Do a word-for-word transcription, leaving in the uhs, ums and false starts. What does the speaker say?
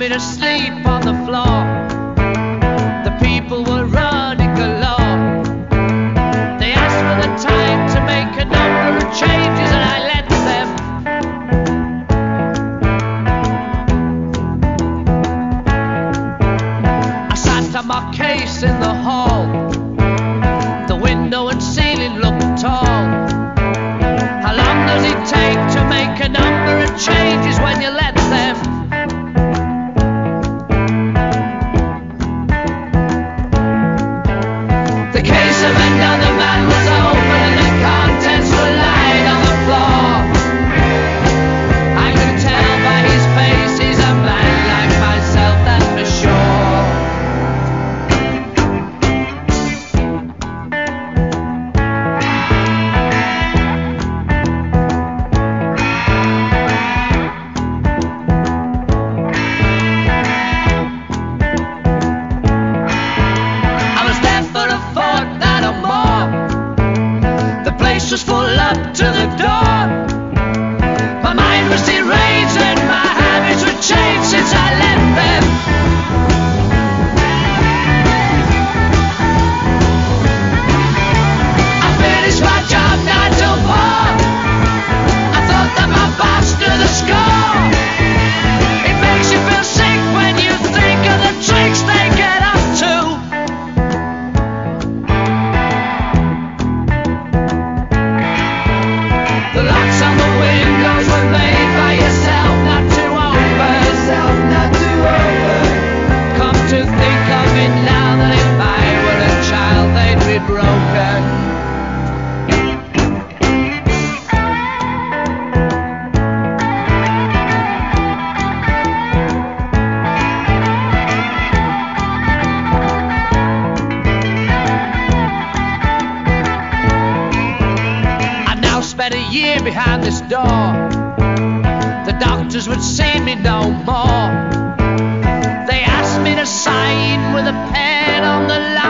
me to sleep on the floor. The people were running galore. They asked for the time to make a number of changes, and I let them. I sat on my case in the hall. The window and ceiling looked tall. How long does it take to make a number of changes when you let them? The case of another man was open and the contents were lying on the floor. I could tell by his face he's a man like myself, that's for sure. I was there for a fortnight or more. The place was full up to the door. My mind was deranged and my habits were changed since I left them. I finished my job nine till four. I thought that my boss knew the score. It makes you feel sick when you think of the tricks they get up to. The locks on the windows were made by yourself, not to open. Yourself, not to open. Come to think of it now, that if I were a child, they'd be broken. I now spent a year behind this door. The doctors would see me no more. They asked me to sign with a pen on the line.